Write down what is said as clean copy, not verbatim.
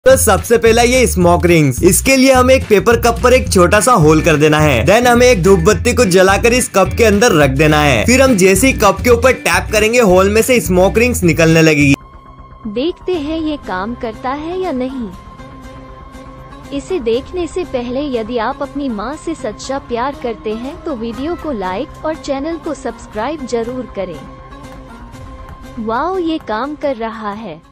तो सबसे पहला ये स्मोक रिंग्स, इसके लिए हमें एक पेपर कप पर एक छोटा सा होल कर देना है। देन हमें एक धूप बत्ती को जलाकर इस कप के अंदर रख देना है। फिर हम जैसे ही कप के ऊपर टैप करेंगे, होल में से स्मोक रिंग्स निकलने लगेगी। देखते हैं ये काम करता है या नहीं। इसे देखने से पहले यदि आप अपनी माँ से सच्चा प्यार करते हैं तो वीडियो को लाइक और चैनल को सब्सक्राइब जरूर करें। वाओ, ये काम कर रहा है।